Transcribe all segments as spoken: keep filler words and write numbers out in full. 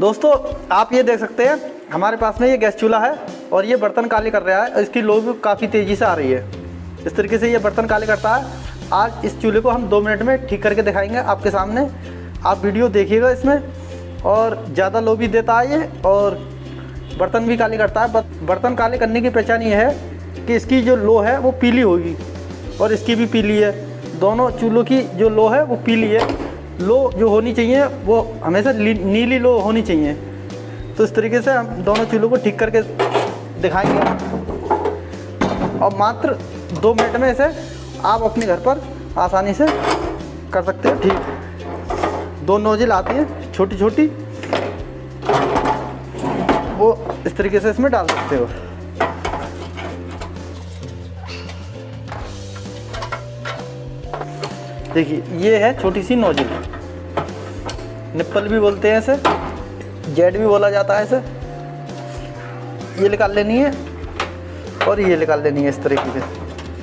दोस्तों आप ये देख सकते हैं हमारे पास में ये गैस चूल्हा है और ये बर्तन काले कर रहा है और इसकी लो भी काफ़ी तेज़ी से आ रही है। इस तरीके से ये बर्तन काले करता है। आज इस चूल्हे को हम दो मिनट में ठीक करके दिखाएंगे आपके सामने। आप वीडियो देखिएगा इसमें। और ज़्यादा लो भी देता है ये और बर्तन भी काले करता है। बर्तन काले करने की पहचान ये है कि इसकी जो लो है वो पीली होगी और इसकी भी पीली है। दोनों चूल्हों की जो लो है वो पीली है। लो जो होनी चाहिए वो हमेशा नीली लो होनी चाहिए। तो इस तरीके से हम दोनों चूल्हों को ठीक करके दिखाएंगे और मात्र दो मिनट में इसे आप अपने घर पर आसानी से कर सकते हो ठीक। दो नोजल आती है छोटी छोटी, वो इस तरीके से इसमें डाल सकते हो। देखिए ये है छोटी सी नोजल, निप्पल भी बोलते हैं इसे, जेड भी बोला जाता है इसे। ये निकाल लेनी है और ये निकाल लेनी है इस तरीके से।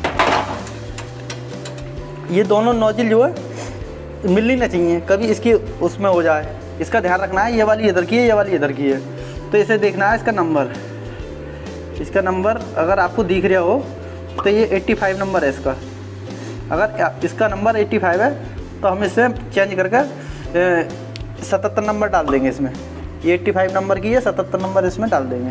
ये दोनों नोजल जो है मिलनी नहीं चाहिए, कभी इसकी उसमें हो जाए, इसका ध्यान रखना है। ये वाली इधर की है, ये वाली इधर की है, तो इसे देखना है इसका नंबर। इसका नंबर अगर आपको दिख रहा हो तो ये पचासी नंबर है इसका। अगर इसका नंबर पचासी है तो हम इसे चेंज करके सतहत्तर नंबर डाल देंगे इसमें। ये पचासी नंबर की है, सतहत्तर नंबर इसमें डाल देंगे।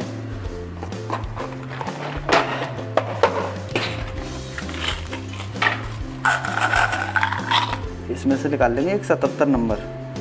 इसमें से निकाल लेंगे एक सतहत्तर नंबर।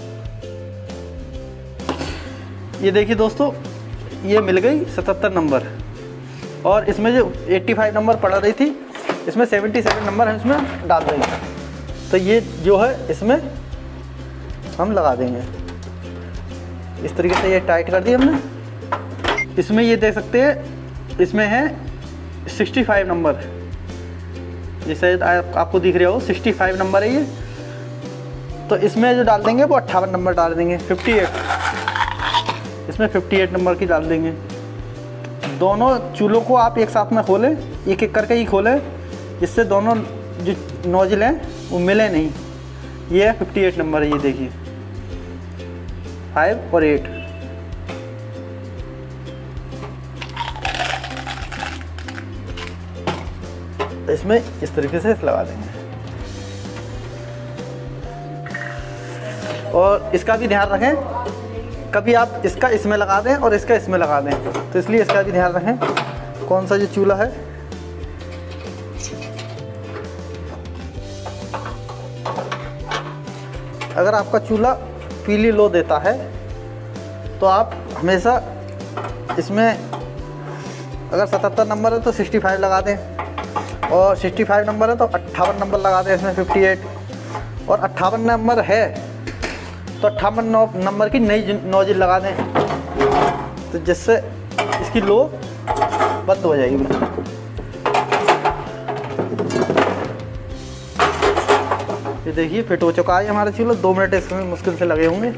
ये देखिए दोस्तों, ये मिल गई सतहत्तर नंबर और इसमें जो पचासी नंबर पड़ा रही थी इसमें सतहत्तर नंबर हम इसमें डाल देंगे। तो ये जो है इसमें हम लगा देंगे इस तरीके से। ये टाइट कर दिया हमने। इसमें ये देख सकते हैं इसमें है पैंसठ नंबर, जैसे आप, आपको दिख रहा हो पैंसठ नंबर है ये। तो इसमें जो डाल देंगे वो अट्ठावन नंबर डाल देंगे, अट्ठावन। इसमें अट्ठावन नंबर की डाल देंगे। दोनों चूल्हों को आप एक साथ में खोलें, एक एक करके ही खोलें, जिससे दोनों जो नोजल हैं वो मिले नहीं। ये अट्ठावन नंबर है, ये देखिए फाइव और एट। इसमें इस तरीके से लगा देंगे और इसका भी ध्यान रखें, कभी आप इसका इसमें लगा दें और इसका इसमें लगा दें, तो इसलिए इसका भी ध्यान रखें कौन सा जो चूल्हा है। अगर आपका चूल्हा पीली लो देता है तो आप हमेशा इसमें अगर सतहत्तर नंबर है तो पैंसठ लगा दें और पैंसठ नंबर है तो अट्ठावन नंबर लगा दें इसमें अट्ठावन। और अट्ठावन नंबर है तो अट्ठावन नंबर की नई नोजल लगा दें, तो जिससे इसकी लो बंद हो जाएगी बिल्कुल। ये देखिए फिट हो चुका है हमारा चूल्हा। दो मिनट इसमें मुश्किल से लगे होंगे।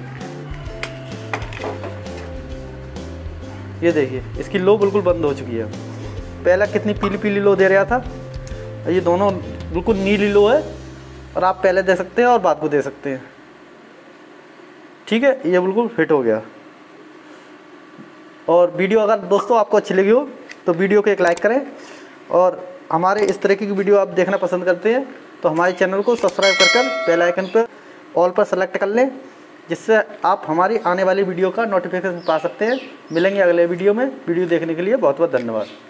ये देखिए इसकी लो बिल्कुल बंद हो चुकी है। पहला कितनी पीली पीली लो दे रहा था, ये दोनों बिल्कुल नीली लो है। और आप पहले दे सकते हैं और बाद को दे सकते हैं। ठीक है, ये बिल्कुल फिट हो गया। और वीडियो अगर दोस्तों आपको अच्छी लगी हो तो वीडियो को एक लाइक करें और हमारे इस तरीके की वीडियो आप देखना पसंद करते हैं तो हमारे चैनल को सब्सक्राइब कर कर बेल आइकन पर ऑल पर सेलेक्ट कर लें, जिससे आप हमारी आने वाली वीडियो का नोटिफिकेशन पा सकते हैं। मिलेंगे अगले वीडियो में। वीडियो देखने के लिए बहुत बहुत धन्यवाद।